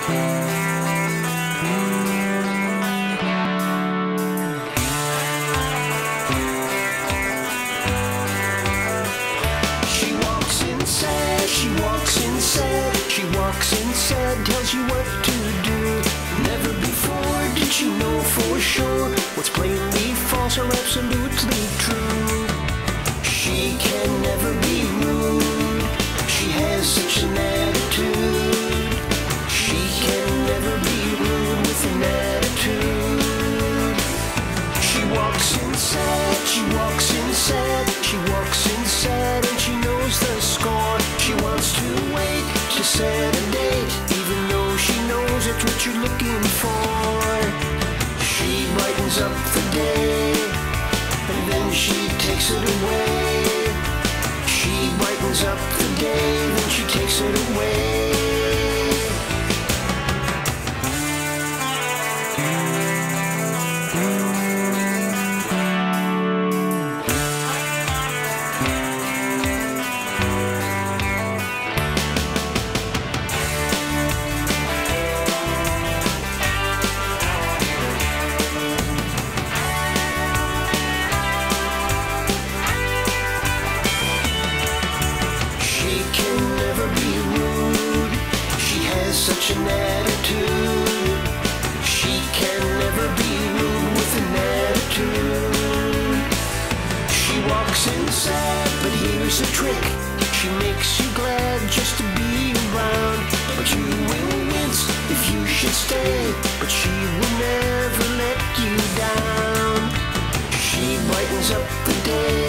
Tells you what to do. Never before did she know for sure what's plainly false or absolutely true. She can never be rude. She has such an attitude. She can never be rude with an attitude. She walks inside, she walks inside, she walks inside, and she knows the score. She wants to wait to set a date, even though she knows it's what you're looking for. She brightens up the day, and then she takes it away. She brightens up the day, then she takes it away. Such an attitude. She can never be rude with an attitude. She walks inside, but here's a trick. She makes you glad just to be around. But you will wince if you should stay, but she will never let you down. She brightens up the day,